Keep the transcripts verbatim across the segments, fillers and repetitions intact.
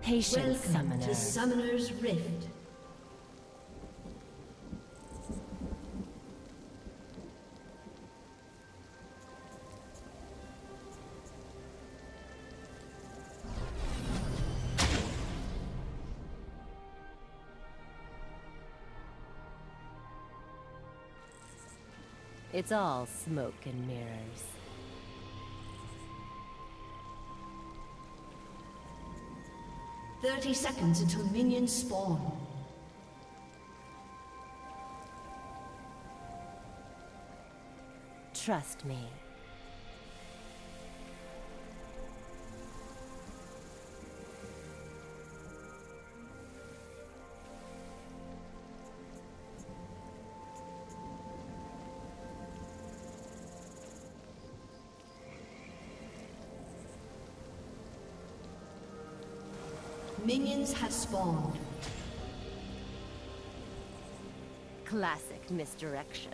Patient Welcome summoner. to Summoner's Rift. It's all smoke and mirrors. Thirty seconds until minions spawn. Trust me. Minions have spawned. Classic misdirection.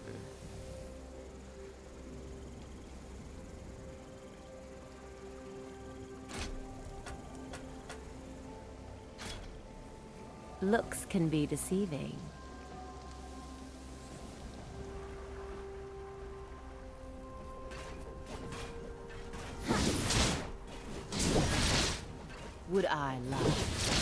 Looks can be deceiving. Would I lie?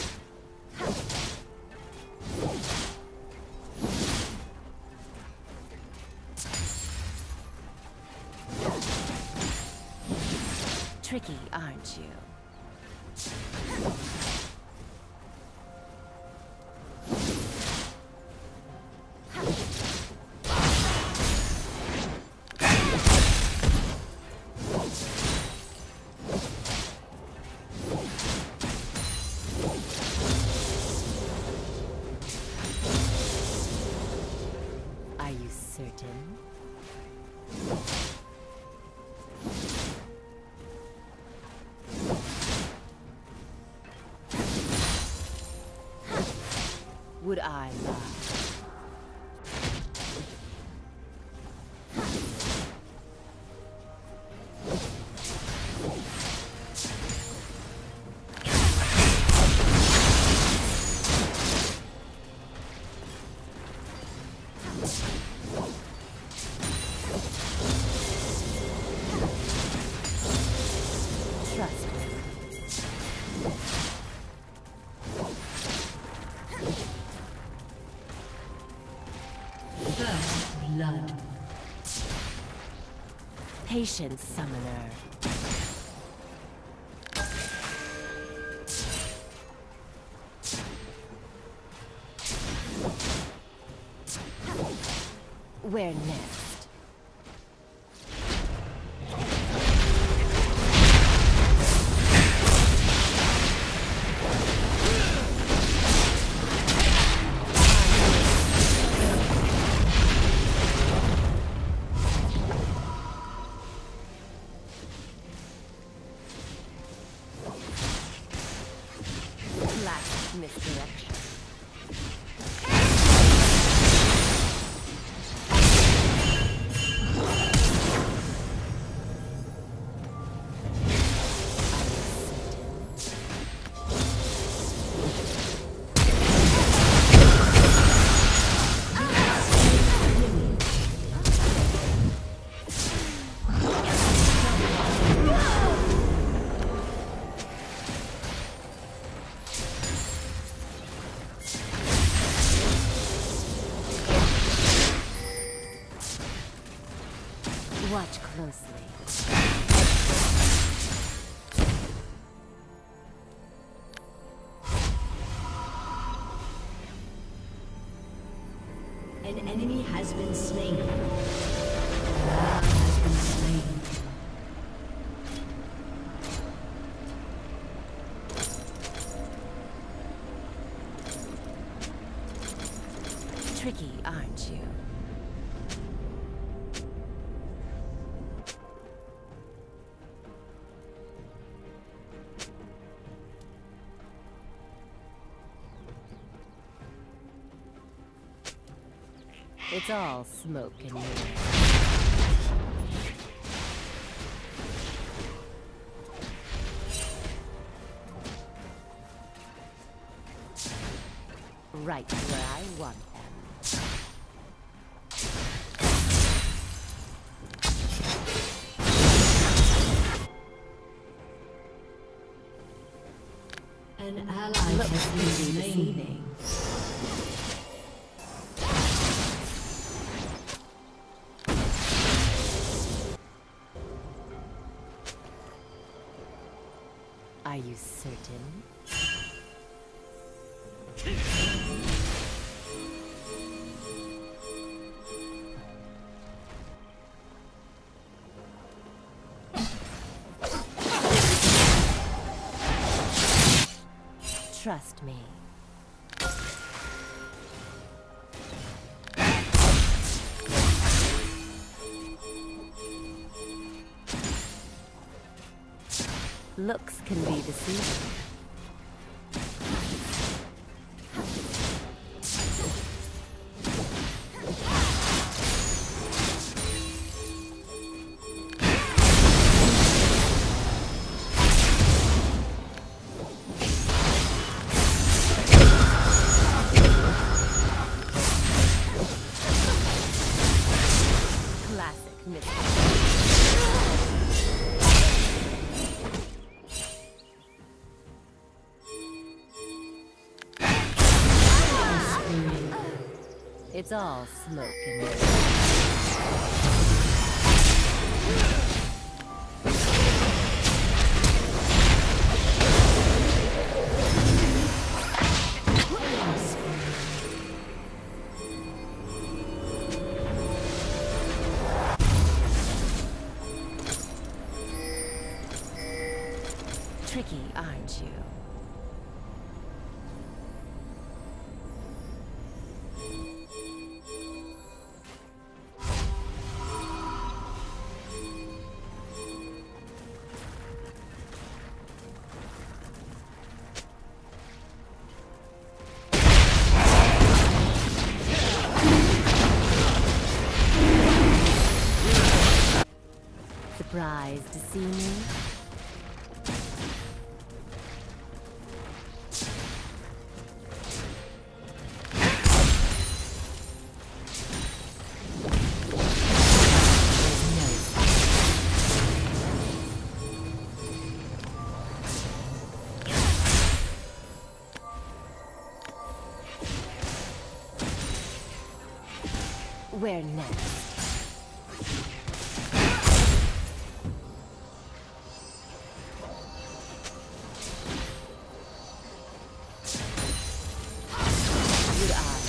Tricky, aren't you? Are you certain? Would I lie? Trust me. First blood. Patient summoner. Where next? Classic misdirection. Watch closely. An enemy has been slain. Has been slain. Tricky, aren't you? It's all smoke and mirrors. Right where I want them. An ally Looks has can been be slain. deceiving. Are you certain? Trust me. Looks can be deceiving. Classic mystery. It's all smoke and mirrors. Tricky, aren't you? Surprised to see me? Where next? Good eye.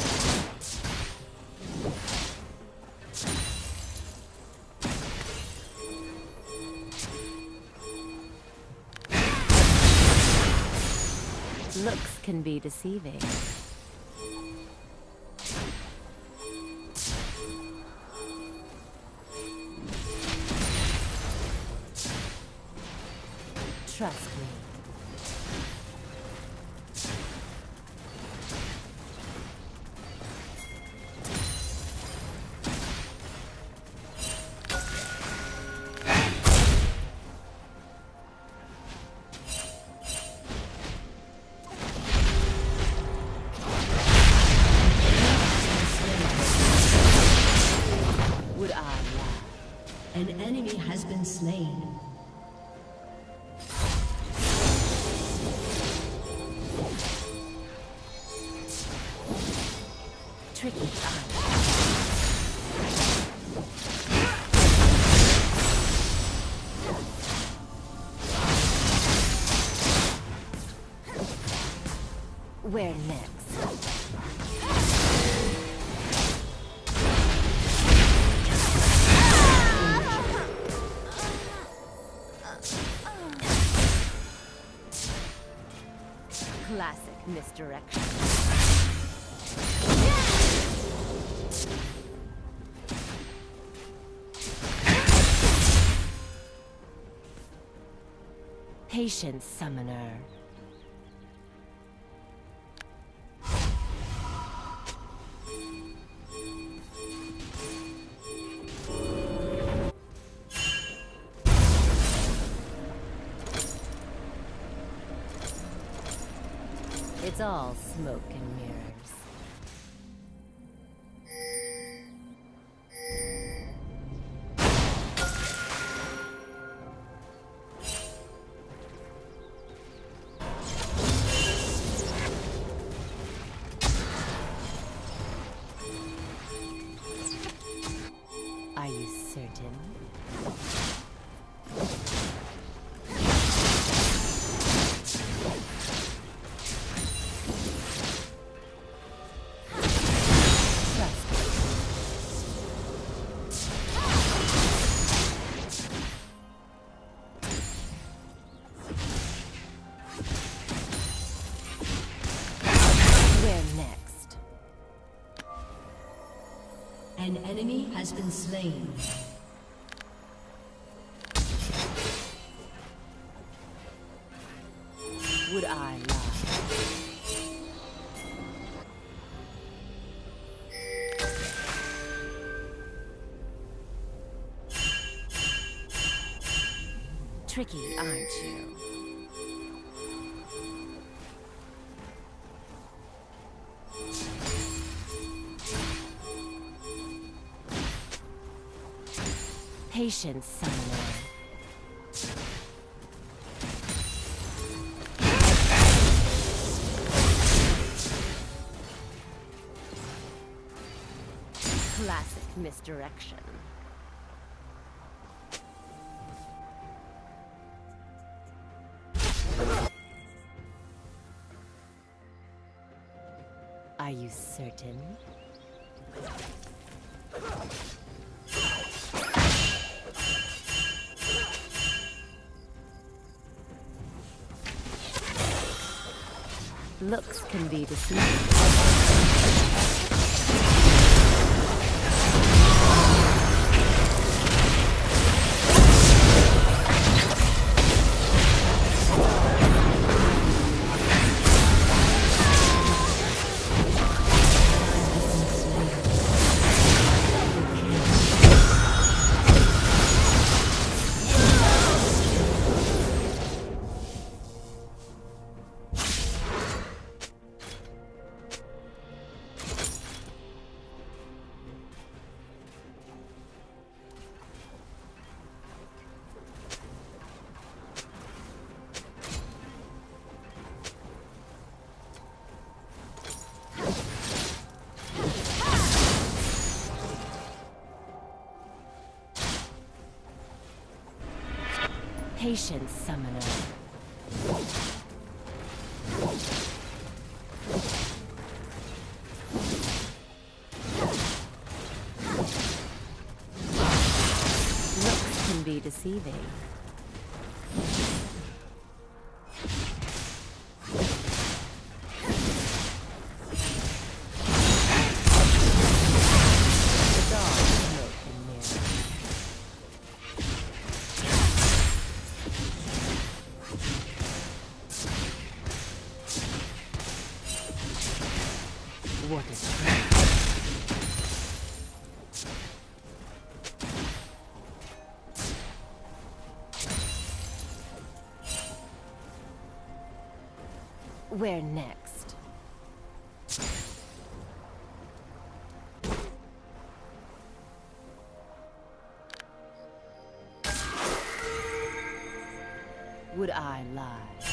Looks can be deceiving. Trust me. Would I lie? An enemy has been slain. Tricky eye. Where next? Classic misdirection. Patience, summoner. It's all smoke and mirrors. An enemy has been slain. Would I lie? Tricky, aren't you? Patience, summoner. Classic misdirection. Are you certain? Looks can be deceiving. Patience, summoner. Looks can be deceiving. What is that? Where next? Would I lie?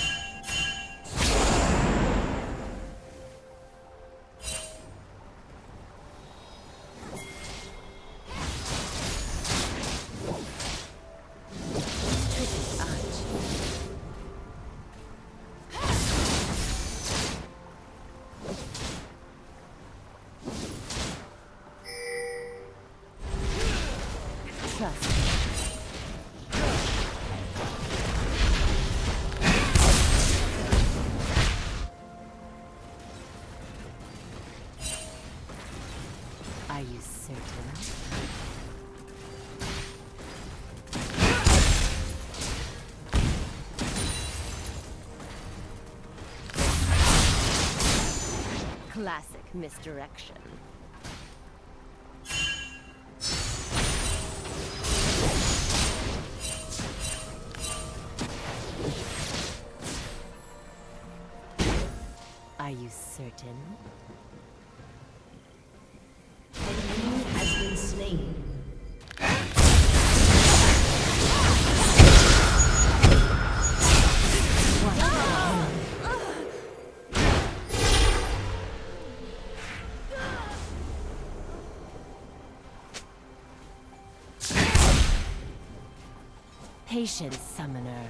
Trust. Are you certain? Classic misdirection. Are you certain? An enemy has been slain. Patience, summoner.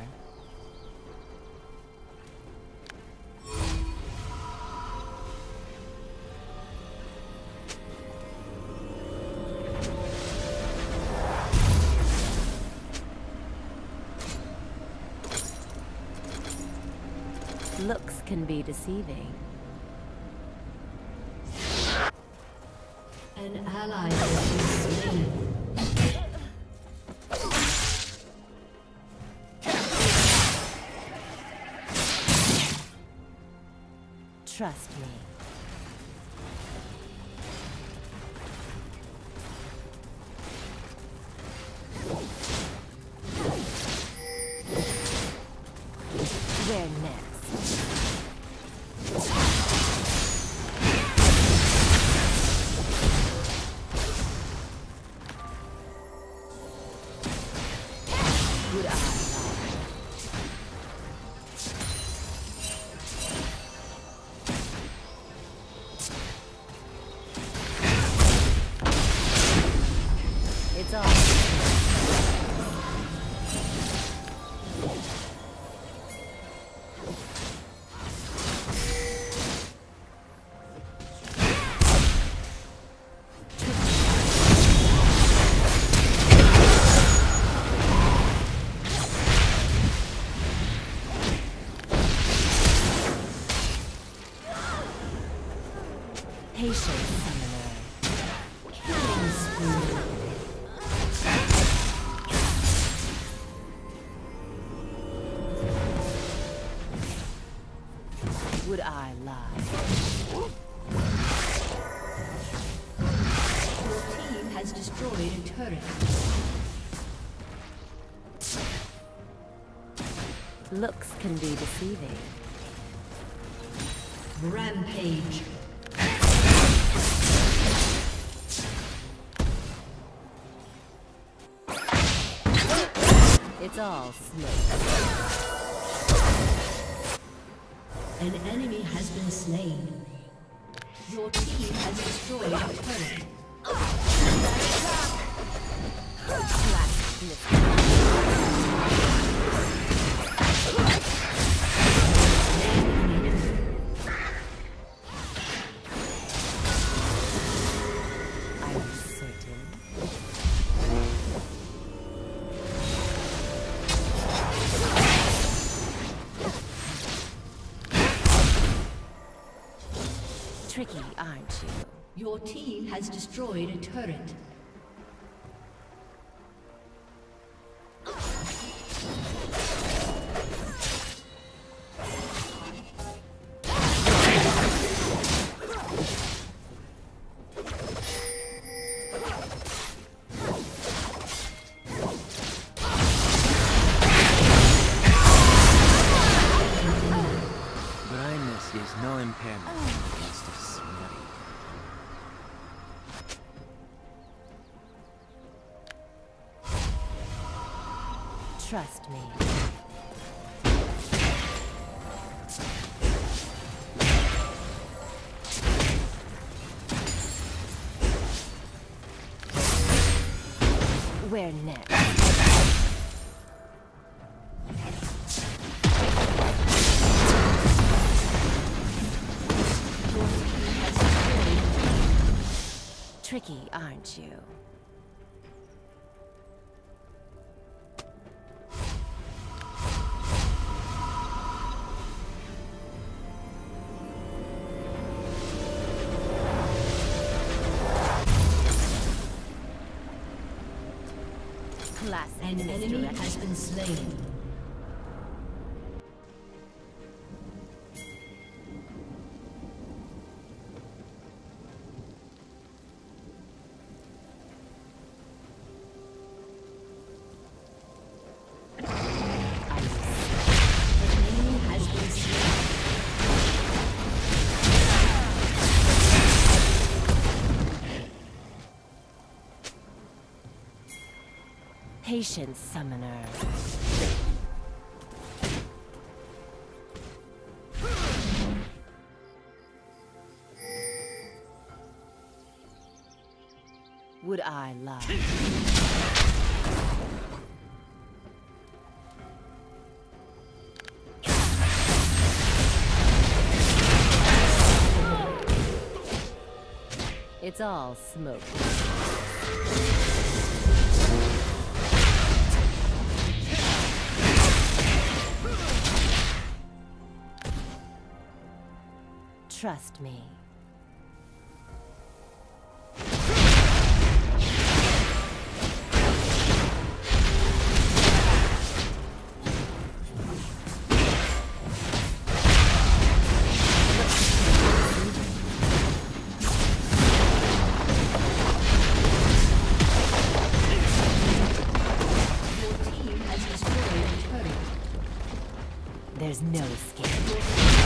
Looks can be deceiving. An ally has been slain. Trust me. Where next? Would I lie? It's all. Patience, summoner. Killing spree. Would I lie? Your team has destroyed a turret. Looks can be deceiving. Rampage. It's all smoke. An enemy has been slain. Your team has destroyed a turret. Are you certain? Tricky, aren't you? Your team has destroyed a turret. Blindness is no impairment against a smutty. Trust me. Where next? Tricky, aren't you? Classic. An enemy has been slain. Patience, summoner. Would I lie? It's all smoke. Trust me. No escape.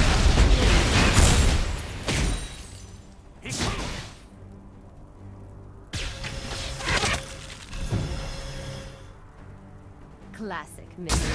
Classic misery.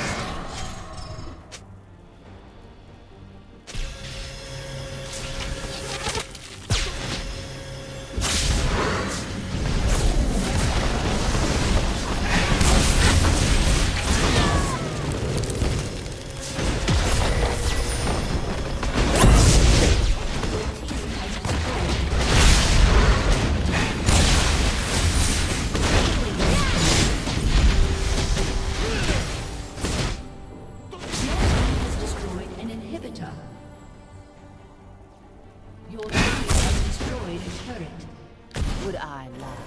Would I lie?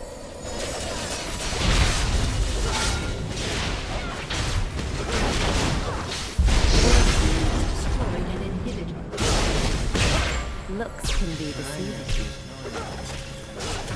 Destroyed an inhibitor. Looks can be deceiving.